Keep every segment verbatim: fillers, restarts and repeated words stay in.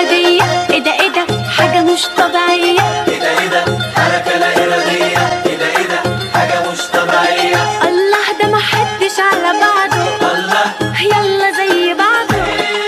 إرادية. ايه ده ايه ده حاجة مش طبيعية. ايه ده ايه ده حركة لا إرادية. ايه ده ايه ده حاجة مش طبيعية. الله ده محدش على بعضه. الله يلا زي بعضه.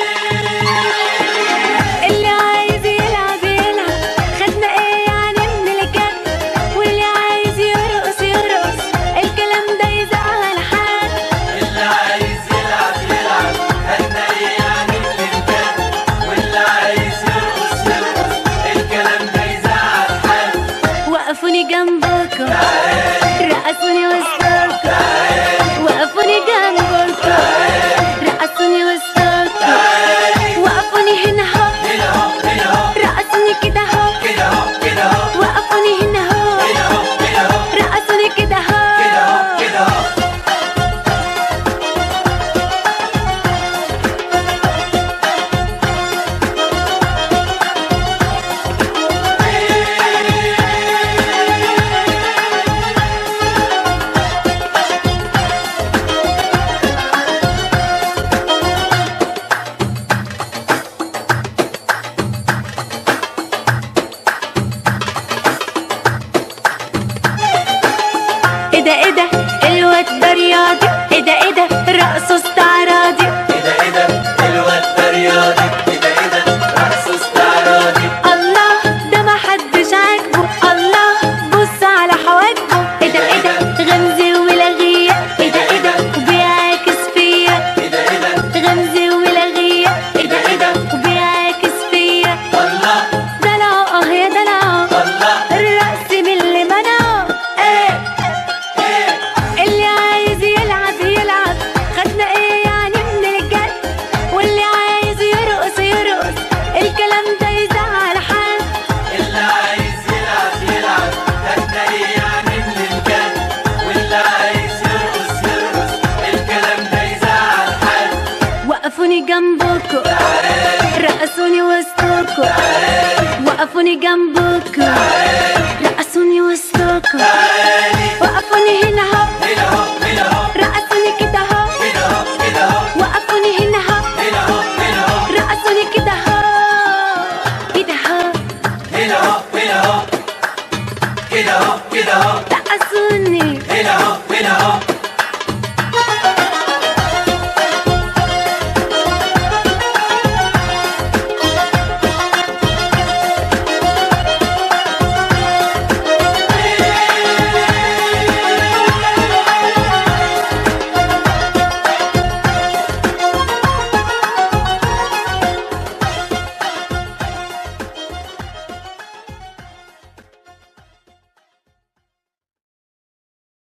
اللي عايز يلعب يلعب. خدنا ايه يعني من الجد. واللي عايز يرقص يرقص. الكلام ده يزعل حد. اللي عايز يلعب يلعب. خدنا ايه يعني من الجد. واللي عايز يرقص يرقص. الكلام ده يزعل حد. وقفوني جنبكم رقصوني وسطكم. وقفوني جنبكم رقصوني وسطكم. وقفوني هنا اهو هنا اهو هنا اهو رقصوني كده اهو. كده اهو كده اهو وقفوني هنا اهو هنا اهو هنا اهو رقصوني كده اهو. كده اهو كده اهو. ايه ده ايه ده الواد ده رياضي. ايه ده ايه ده رقصه استعراضي. ايه ده ايه ده الواد ده رياضي. ايه ده ايه ده رقص استعراضي. الله ده محدش عاجبه. الله بص على حواجبه. ايه ده ايه ده غمزة ولغية. ايه ده ايه ده وبيعاكس فيا. ايه ده ايه ده غمزة ولغية. ايه ده ايه ده وبيعاكس فيا. الله دلعه اه يا دلعه. الله الرقص من اللي منعه. ايه ايه اللي عايز يلعب يلعب. خدنا ايه يعني من الجد. واللي عايز يرقص يرقص. الكلام ده يزعل حد. اللي عايز يلعب يلعب. خدنا ايه يعني من الجد. واللي عايز يرقص يرقص. الكلام ده يزعل حد. وقفوني جنبكم رقصوني وسطكم. وقفوني جنبكم